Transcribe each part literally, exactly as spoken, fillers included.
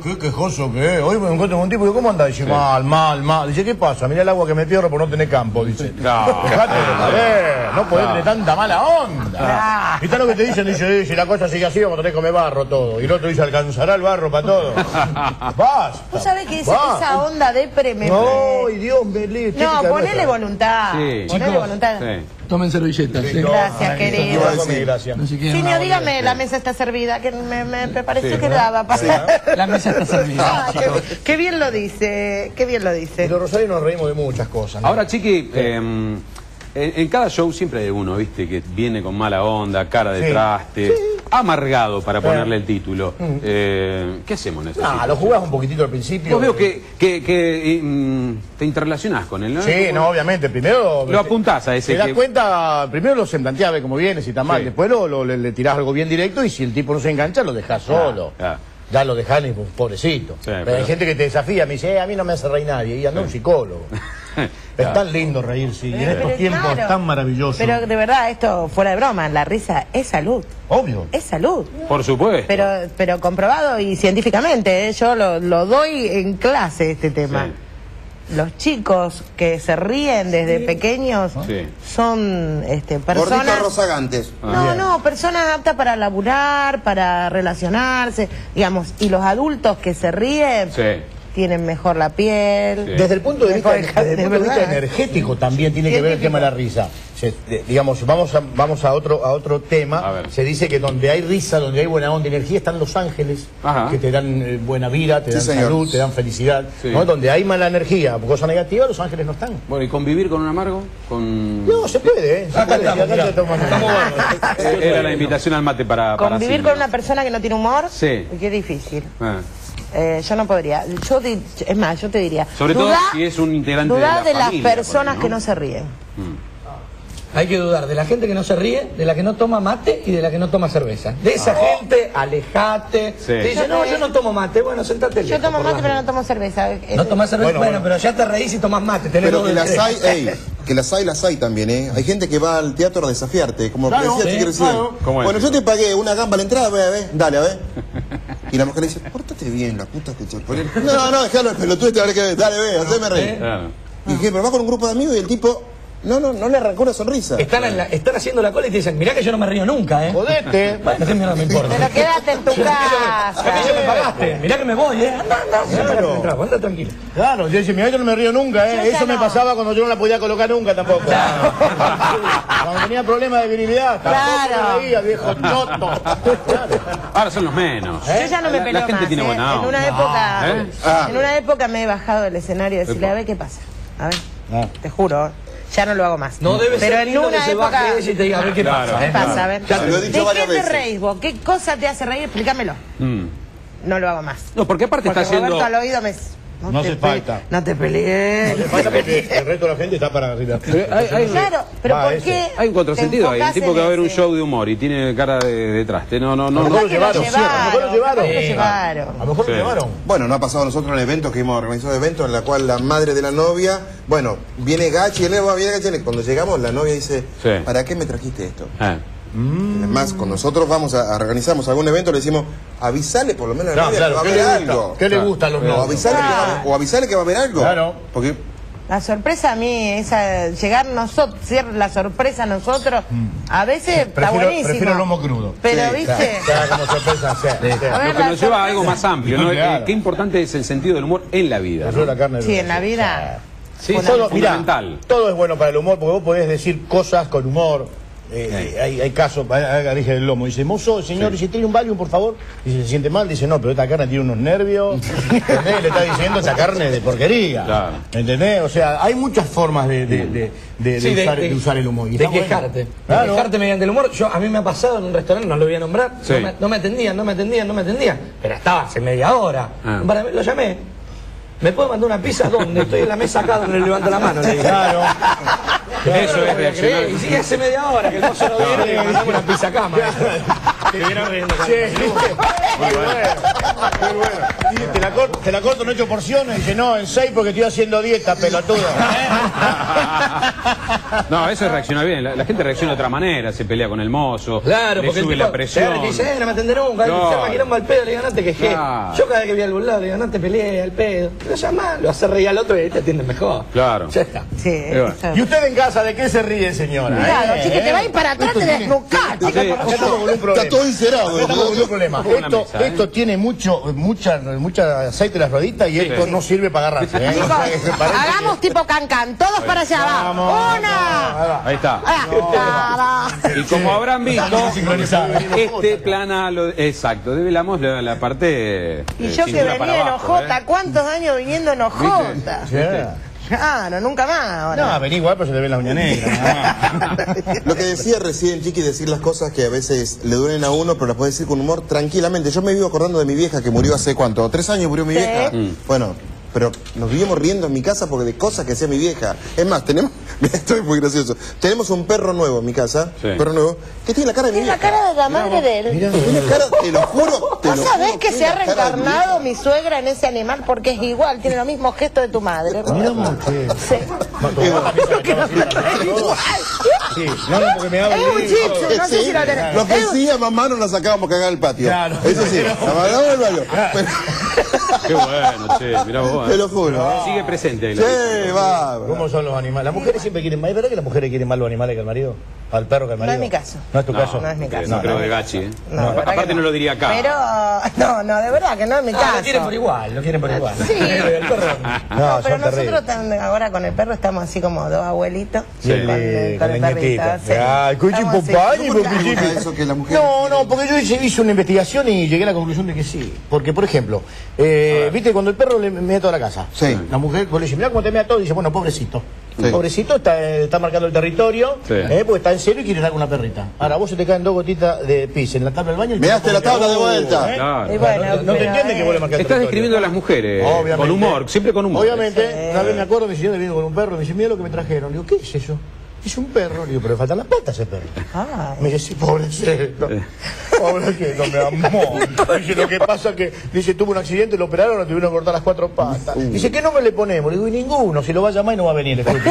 qué quejoso que es. Hoy me encuentro con un tipo y digo, ¿cómo anda? Dice, sí. mal, mal, mal. Dice, ¿qué pasa? Mirá el agua que me pierdo por no tener campo, dice. No, dejate de joder, no podés tener tanta mala onda. Y está lo que te dicen, dice, si la cosa sigue así, vamos a tener que comer barro todo. Y el otro dice, ¿alcanzará el barro para todo? Basta. ¿Vos sabés que esa, esa onda de pre me... No, y Dios me libre. No, ponele voluntad. Sí. Ponele Chicos, voluntad. Sí. Tomen servilletas. ¿Sí? Gracias, querido. Gracias. No Simio, dígame, la mesa está servida, que me, me, me pareció sí, que ¿no? daba para... Sí. La mesa está servida. Ah, qué, qué bien lo dice, qué bien lo dice. En los Rosarios nos reímos de muchas cosas, ¿no? Ahora, Chiqui, eh, en, en cada show siempre hay uno, ¿viste? Que viene con mala onda, cara de sí. traste, sí. amargado para ponerle el título. Mm. Eh, ¿Qué hacemos en ese No, lo jugás un poquitito al principio. Yo veo que, que, que mm, te interrelacionás con él, ¿no? Sí, no, obviamente. Primero... Lo apuntás a ese... Te das que... cuenta, primero lo semblanteás, ve cómo viene, si está mal. Sí. Después lo, lo, le, le tirás algo bien directo y si el tipo no se engancha, lo dejás solo. Ah, ah. Ya lo dejás, pobrecito. Sí, pero, pero hay gente que te desafía, me dice, eh, a mí no me hace reír nadie. Y anda sí. un psicólogo. Es tan lindo reírse y en estos pero, tiempos claro, tan maravillosos. Pero de verdad, esto fuera de broma, la risa es salud. Obvio. Es salud. Por supuesto. Pero, pero comprobado y científicamente, ¿eh? Yo lo, lo doy en clase este tema. Sí. Los chicos que se ríen desde sí. pequeños sí. son este, personas... Gorditos rozagantes. No, ah, no, personas aptas para laburar, para relacionarse, digamos. Y los adultos que se ríen... Sí. tienen mejor la piel. Sí. Desde el punto de vista, desde el punto de vista energético también tiene que ver el tema de la risa. Se, de, digamos, vamos a, vamos a otro a otro tema. A se dice que donde hay risa, donde hay buena onda, energía, están los ángeles. Ajá. Que te dan eh, buena vida, te dan sí, salud, te dan felicidad. Sí. ¿No? Donde hay mala energía, cosa negativa, los ángeles no están. Bueno, ¿y convivir con un amargo? Con... No, se puede, ¿eh? Se puede. Acá estamos, estamos bueno. Era la invitación al mate para... ¿Convivir para con una persona que no tiene humor? Sí. Qué difícil. Ah. Eh, yo no podría. Yo te, es más, yo te diría. Sobre dudá, todo si es un integrante de la de familia, las personas ¿no? que no se ríen. Mm. Hay que dudar de la gente que no se ríe, de la que no toma mate y de la que no toma cerveza. De esa oh. gente, alejate. Sí. Te dice, no, yo no tomo mate. Bueno, sentate lejos. Yo tomo mate, pero no tomo cerveza. No tomás cerveza, bueno, bueno, bueno, pero ya te reís y tomás mate. Tenés pero que las hay, ey, que las hay, las hay también, ¿eh? Hay gente que va al teatro a desafiarte, como claro, decía sí, recién. Claro. Bueno, yo te pagué una gamba a la entrada, ve, ve, dale, a ver. Y la mujer le dice, pórtate bien, la puta que te pone. No, no, déjalo el pelotudo, te vale que dale, ve, haceme reír. Claro. Y dije, pero va con un grupo de amigos y el tipo... No, no, no le arrancó una sonrisa. Están, en la, están haciendo la cola y te dicen, mirá que yo no me río nunca, ¿eh? Jodete. Bueno, que no me importa. Pero quédate en tu casa. A mí ya me pagaste. Mirá que me voy, ¿eh? Anda, anda, claro. Anda, anda tranquilo. Claro, yo decía, mirá, yo no me río nunca, ¿eh? Eso no. me pasaba cuando yo no la podía colocar nunca tampoco. Claro. Cuando tenía problemas de virilidad, claro. tampoco me reía, viejo choto. Claro. Ahora son los menos. ¿Eh? Yo ya no me peleo La gente más, tiene ¿eh? buena onda. En una época, ¿Eh? ah. en una época me he bajado del escenario y decirle, a ver qué pasa. A ver, ah. te juro, ya no lo hago más. No debe pero ser en una que época... se baje y te diga, a ver qué claro, pasa. ¿Qué Claro. pasa? A ver. Ya te lo he dicho ¿De varias qué te veces. reís vos? ¿Qué cosa te hace reír? Explícamelo. Mm. No lo hago más. No, porque aparte porque está haciendo... Roberto al oído me... No, no hace falta. No te pelees. No hace falta porque el resto de la gente está para arriba. Hay, hay, claro, pero va, ¿por eso. qué? Hay un contrasentido ahí. El tipo que va a ver un show de humor y tiene cara de, de traste. No, no, no. A lo mejor lo llevaron. A lo mejor lo llevaron. A lo mejor lo llevaron. Bueno, no ha pasado a nosotros en eventos que hemos organizado eventos en la cual la madre de la novia, bueno, viene Gachi, él va, viene Gachi. Cuando llegamos, la novia dice, sí. ¿para qué me trajiste esto? Ah. Mm. Es más, con nosotros vamos a, a organizamos algún evento, le decimos, avisale por lo menos a la no, novia claro, que va a haber algo. ¿Qué le gusta a los novios? O avisale, claro. que va, o avisale que va a haber algo. Claro. Porque... La sorpresa a mí, esa, llegar nosotros, ser la sorpresa a nosotros, mm. a veces sí, prefiero, está buenísimo. Prefiero el lomo crudo. Pero, sí, ¿viste? Claro, como sorpresa, sí, sí. Lo que nos lleva a algo más amplio, ¿no? Claro. Qué importante es el sentido del humor en la vida, ¿no? La carne sí, en la vida. Sí, todo, fundamental. Mirá, todo es bueno para el humor, porque vos podés decir cosas con humor. Eh, sí. hay, hay casos, dije el lomo, dice, mozo, señor, sí. si tiene un Valium, por favor. Dice, ¿se siente mal? Dice, no, pero esta carne tiene unos nervios. ¿Entendés? Le está diciendo, esta carne de porquería. Claro. ¿Entendés? O sea, hay muchas formas de, de, de, de, sí, de, usar, de, de usar el humor. Y de quejarte. Bueno. Claro. De quejarte mediante el humor. Yo, a mí me ha pasado en un restaurante, no lo voy a nombrar, sí. no, me, no me atendían, no me atendían, no me atendían. Pero estaba hace media hora. Ah. Para mí, lo llamé. ¿Me puede mandar una pizza? ¿Dónde? Estoy en la mesa acá donde le levanto la mano. Le dije. Claro. Eso es reaccionar. Y sigue hace media hora que el mozo no viene y le mandamos una pizza acá, maestro. Te viene riendo. Sí, muy bueno. Muy bueno. Te la, corto, te la corto en ocho porciones y dice, no, en seis porque estoy haciendo dieta, pelotudo. No, eso es reaccionar bien. La, la gente reacciona de otra manera, se pelea con el mozo, claro, le porque sube el tipo, la presión. te dice, eh, no me atendé nunca, no. se maquinó al pedo, le ganaste que Claro. Yo cada vez que voy a algún lado le ganaste peleé al pedo. Lo llamás, lo hace reír al otro y te atiende mejor. Claro. Ya está. Sí, bueno. ¿Y usted en casa de qué se ríe, señora? Claro, ¿Eh? si que te va a ir para atrás, Esto te tiene- desnucás. Acá acá estamos con un problema. Está todo encerado. Acá estamos con un problema. Como una Esto, mesa, ¿eh? esto tiene mucho, mucha, mucha aceite en las rueditas y esto sí. no sirve para agarrarse. ¿eh? Chicos, O sea, que se parece hagamos tipo can-can, todos para allá, va. Vamos, Una. Ahí está. Ah, Y como habrán visto, sincronizado. este plana, lo, exacto, develamos la, la parte. Y eh, yo que cintura para venía en abajo, Ojota, ¿eh? ¿cuántos años viniendo en Ojota? Yeah. Claro, nunca más ahora. No, vení igual, pero se te ve la uña negra. Lo que decía recién, Chiqui, decir las cosas que a veces le duelen a uno, pero las puede decir con humor tranquilamente. Yo me vivo acordando de mi vieja que murió hace cuánto, tres años murió mi Sí. vieja. Bueno, pero nos vivimos riendo en mi casa porque de cosas que hacía mi vieja. Es más, tenemos, mira, esto es muy gracioso. Tenemos un perro nuevo en mi casa, Sí. un perro nuevo, que tiene la cara de mi Es la vieja. cara de la madre de él. Tiene cara, te lo juro, te ¿Vos lo sabés juro, que tiene se ha la cara de mi reencarnado mi suegra en ese animal? Porque es igual, tiene los mismos gestos de tu madre. Sí. Sí, no, no, porque me habla. Es un chiste, no sé Sí, si lo tenés. lo que Es un- sí, a mamá no la sacábamos cagar al patio. Claro. Eso sí, la mandamos al baño. Pero- Qué bueno, che, mirá vos. Te ¿eh? lo juro. Sigue presente ahí. la- Sí, va. ¿Cómo son los animales? Las mujeres siempre quieren más. ¿Es verdad que las mujeres quieren más los animales que el marido? ¿Al perro que al No marido? es mi caso. ¿No es tu No, caso? No es mi caso. No, No, creo no. de Gachi, ¿eh? No, de verdad Aparte que no lo diría acá. Pero, no, no, de verdad que no es mi Ah, caso. lo quieren por igual, lo quieren por igual. Sí. El perro. No, No, pero son terribles. nosotros tam- ahora con el perro estamos así como dos abuelitos. Sí, con el, con el la perrito. nietita. Sí. Ay, cuchi Estamos así. papá, y ¿Cómo te porque gusta sí. eso que la mujer No, quiere? no, porque yo hice, hice una investigación y llegué a la conclusión de que sí. Porque, por ejemplo, eh, viste, cuando el perro le mea toda la casa, Sí. la mujer pues, le dice, mira cómo te mea todo, y dice, bueno, pobrecito. Sí. Pobrecito está, eh, está marcando el territorio, Sí. eh, porque está en serio y quiere dar una perrita. Ahora vos se te caen dos gotitas de pis en la tabla del baño. y Me daste te la tabla de Uh, vuelta. ¿eh? Claro. Y bueno, no, no te pero, entiende eh, que vos le marcás el Estás territorio. describiendo a las mujeres. Obviamente. Con humor, siempre con humor. Obviamente, una vez me acuerdo, mi señora vino con un perro, me dice, mira lo que me trajeron. Le digo, ¿qué es eso? Es un perro. Le digo, pero le faltan las patas a ese perro. Ay. Me dice, sí, pobrecito. Pobrecito, mi amor. Dice, lo que pasa es que, dice, tuvo un accidente, lo operaron, le tuvieron que cortar las cuatro patas. Dice, ¿qué nombre le ponemos? Le digo, y ninguno, si lo va a llamar y no va a venir. Escuche.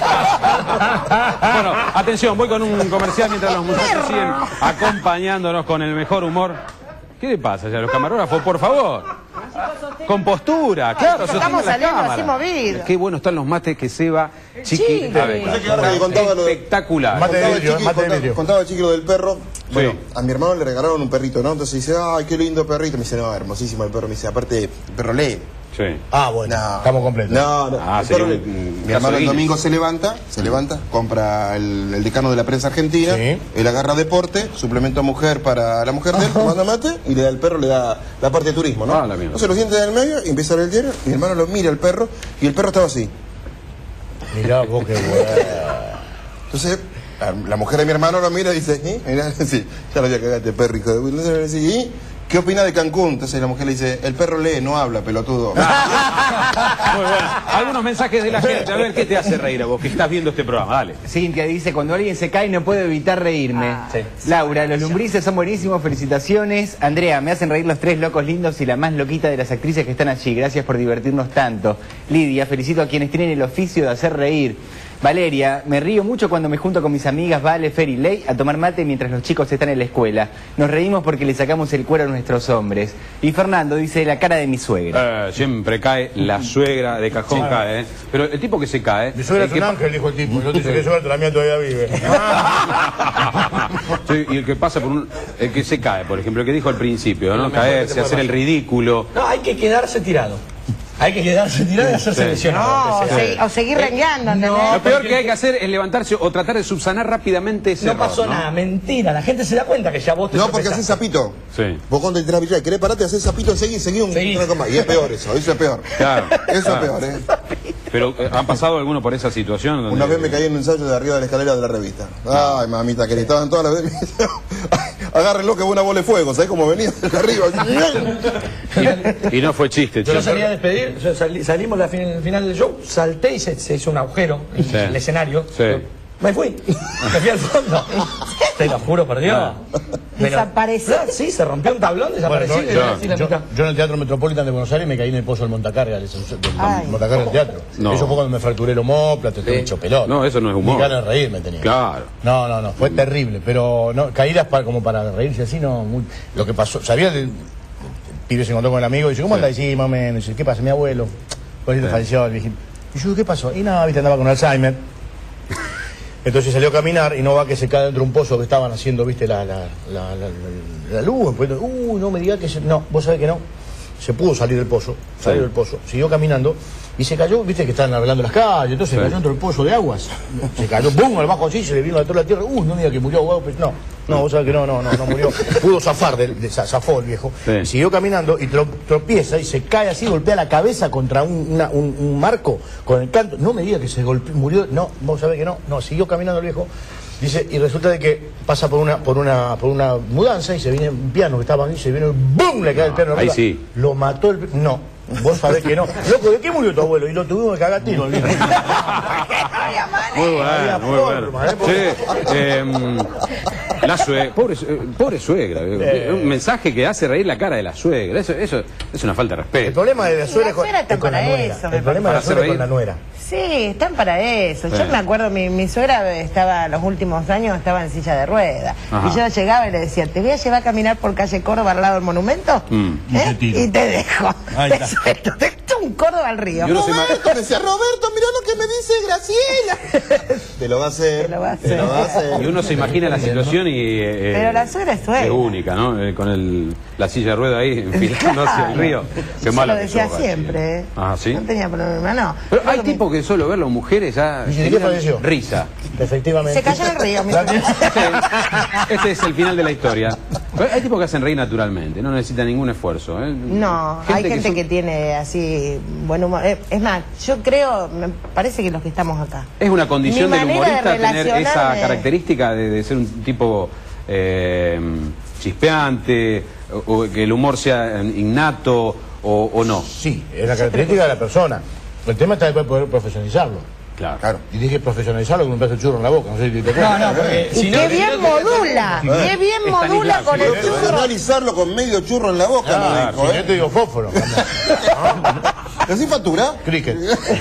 Bueno, atención, voy con un comercial mientras los muchachos siguen acompañándonos con el mejor humor. ¿Qué le pasa ya a los camarógrafos? Por favor. Con postura, claro. Estamos sosteniendo la saliendo cámara. así movidos. Qué bueno están los mates que Seba Chiqui. Chiqui. A ver, Yo sé que ahora que contaba lo de- espectacular. Mate de Contaba el vidrio, chiqui- mate de contaba- vidrio. Contaba el chiqui lo del perro. Bueno, Sí. a mi hermano le regalaron un perrito, ¿no? Entonces dice, ay, qué lindo perrito. Me dice, no, hermosísimo el perro. Me dice, aparte, el perro lee. Sí. Ah, bueno, No. estamos completos. No, no. Ah, el sería perro un- lee. un Mi caso hermano de el Guinness. domingo se levanta, se levanta, compra el, el decano de la prensa argentina, Sí. él agarra deporte, suplemento mujer para la mujer de él, manda mate, y le da al perro, le da la parte de turismo, ¿no? Ah, la mierda. Entonces lo siente en el medio y empieza a leer el diario, y mi hermano lo mira al perro, y el perro estaba así. Mirá vos qué bueno. Entonces, la, la mujer de mi hermano lo mira y dice, ¿eh? Mirá, sí, ya lo voy a cagar este perro, hijo de puta. Entonces le dice, ¿y qué opina de Cancún? Entonces la mujer le dice, el perro lee, no habla, pelotudo. Muy bueno. Algunos mensajes de la gente. A ver qué te hace reír a vos que estás viendo este programa. Dale. Cintia dice, cuando alguien se cae no puedo evitar reírme. Laura, los lumbrices son buenísimos, felicitaciones. Andrea, me hacen reír los tres locos lindos y la más loquita de las actrices que están allí. Gracias por divertirnos tanto. Lidia, felicito a quienes tienen el oficio de hacer reír. Valeria, me río mucho cuando me junto con mis amigas Vale, Fer y Ley a tomar mate mientras los chicos están en la escuela. Nos reímos porque le sacamos el cuero a nuestros hombres. Y Fernando dice, la cara de mi suegra. Eh, siempre cae la suegra de cajón, cae, ¿eh? Pero el tipo que se cae. Mi suegra el es que un pa- ángel, dijo el tipo. Yo te dice que suerte, la mía todavía vive. Sí, y el que pasa por un. El que se cae, por ejemplo, el que dijo al principio, ¿no? Caerse, hacer el ridículo. No, hay que quedarse tirado. Hay que quedarse tirado y hacerse Sí. lesionado. No, o, aunque sea. segui- o seguir rengueando, ¿entendés? Lo peor porque- que hay que hacer es levantarse o tratar de subsanar rápidamente ese No error, pasó ¿no? nada, mentira. La gente se da cuenta que ya vos te No, porque haces tropezaste. sapito. Sí. Vos cuando te tiras querés pararte, haces sapito, seguí, seguí un Seguí. una coma. Y es peor eso, eso es peor. Claro, Eso claro. es peor, ¿eh? Pero eh, ¿han pasado alguno por esa situación? Donde... Una vez me caí en un ensayo de arriba de la escalera de la revista. Ay, mamita, que estaban todas las veces. Agárrenlo que buena bola de fuego, ¿sabés cómo venía de arriba? Y no fue chiste, Yo chico. salí a despedir, yo salí- salimos al fin, final del show, salté y se, se hizo un agujero en Sí. el escenario. Sí. Me fui. Me fui al fondo. Te lo juro por Dios. Ah. Desapareció. No, sí, se rompió un tablón, desapareció. Bueno, no, yo, yo, yo en el Teatro Metropolitan de Buenos Aires me caí en el pozo del montacarga, del, del montacarga del teatro. No. Eso fue cuando me fracturé el omóplato, estoy hecho pelota. No, eso no es humor. Ni ganas de reírme tenía. Claro. No, no, no, fue terrible, pero no, caídas para, como para reírse así, no. Muy, lo que pasó, sabía, el, el pibe se encontró con el amigo y dice, ¿cómo sí. anda? Y sí, más o menos. Dice, ¿qué pasa? Mi abuelo. Pues sí. falleció el viejito. Y yo, ¿qué pasó? Y nada, viste, andaba con Alzheimer. Entonces salió a caminar y no va que se cae dentro de un pozo que estaban haciendo, viste, la, la, la, la, la, la luz. Pues, uh, no me diga que se... No, vos sabés que no. Se pudo salir del pozo, salió sí. del pozo, siguió caminando y se cayó, viste que estaban arreglando las calles, entonces sí. se cayó dentro del pozo de aguas. Se cayó, ¡bum! al bajo así, se le vino a toda la tierra. Uh, no me diga que murió, wow, pues, no. No, vos sabés que no, no, no, no murió. Pudo zafar, de, de, zafó el viejo. Sí. Y siguió caminando y tropieza y se cae así, golpea la cabeza contra un, una, un, un marco con el canto. No me diga que se golpeó, murió. No, vos sabés que no. No, siguió caminando el viejo. Dice, y resulta de que pasa por una, por una, por una mudanza y se viene un piano que estaba ahí, se viene, ¡bum! Le cae el piano. Ahí sí. Lo mató el... No. Vos sabés que no. Loco, ¿de qué murió tu abuelo? Y lo tuvimos que cagar tiro. Muy bueno, muy bueno. Sí, eh, la suegra, pobre, pobre suegra. Eh, un mensaje que hace reír la cara de la suegra. Eso, eso es una falta de respeto. El problema de la suegra, la suegra está es con para la nuera. eso. El problema de la suegra es con la nuera. Sí, están para eso. Yo me acuerdo, mi, mi suegra estaba, los últimos años estaba en silla de ruedas. Ajá. Y yo llegaba y le decía, ¿te voy a llevar a caminar por calle Córdoba al lado del monumento? Mm. ¿Eh? Y, te y te dejo. Te suelto. Te echo un Córdoba al río. Roberto, decía, Roberto, mirá lo que me dice Graciela. Te lo va a hacer. Te lo va a hacer. Te lo va a hacer. Y uno se imagina la situación y... Eh, Pero la suegra es suegra. Es única, ¿no? Eh, con el, la silla de rueda ahí, enfilando hacia el río. Qué malo. Yo lo decía siempre. Ah, ¿sí? No tenía problema, no. Pero hay tipos que solo verlo, mujeres ya... ¿Y qué falleció? Risa. Efectivamente. Se cayó en el río. Este, este es el final de la historia. Pero hay tipos que hacen reír naturalmente, no necesitan ningún esfuerzo. ¿eh? No, gente hay gente que, son... que tiene así buen humor. Es más, yo creo, me parece que los que estamos acá. Es una condición del humorista de tener esa característica de, de ser un tipo eh, chispeante, o, o que el humor sea innato o, o no. Sí, es la característica de la persona. El tema está de poder profesionalizarlo. Claro. claro. Y dije profesionalizarlo con un pedazo de churro en la boca. No sé si te acuerdas. No, no, porque... Si no, ¡qué bien modula! ¿Eh? ¡Qué bien Está modula con el churro! Profesionalizarlo con medio churro en la boca, claro, no dijo, ¿eh? Yo te digo fósforo. ¿Así factura? Cricket.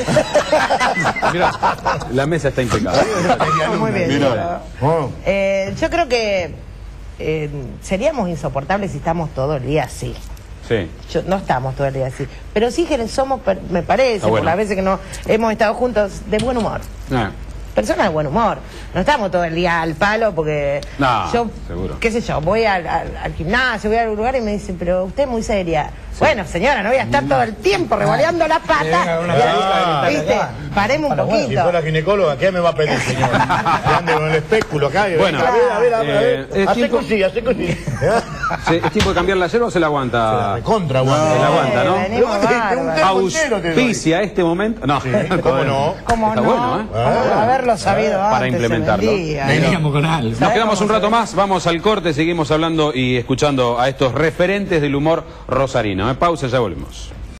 Mira, la mesa está impecable. Muy bien. Eh, yo creo que eh, seríamos insoportables si estamos todo el día así. Sí. Yo, no estamos todo el día así. Pero sí que somos, me parece, ah, bueno. por las veces que no hemos estado juntos, de buen humor. Ah. Personas de buen humor. No estamos todo el día al palo porque no, yo, seguro. qué sé yo, voy al, al, al gimnasio, voy a algún lugar y me dicen, pero usted es muy seria. Sí. Bueno, señora, no voy a estar todo el tiempo revoleando la pata. Ah, ¿viste? Paremos un poquito. Si fuera ginecóloga, ¿qué me va a pedir, señor? Ande con el espéculo acá. Bueno, a ver, a ver, a ver. Eh, a ver. Hace cosilla, hace cosilla. ¿Es tiempo de cambiar la yerba o se la aguanta? Se la recontra aguanta. Se la aguanta, ¿no? Auspicia este momento. No, sí, ¿cómo no? ¿Cómo Está no? bueno, ¿eh? Ah, haberlo sabido antes. Para implementarlo. Veníamos con algo. Nos quedamos un rato más, vamos al corte, seguimos hablando y escuchando a estos referentes del humor rosarino. ¿eh? Pausa, ya volvemos.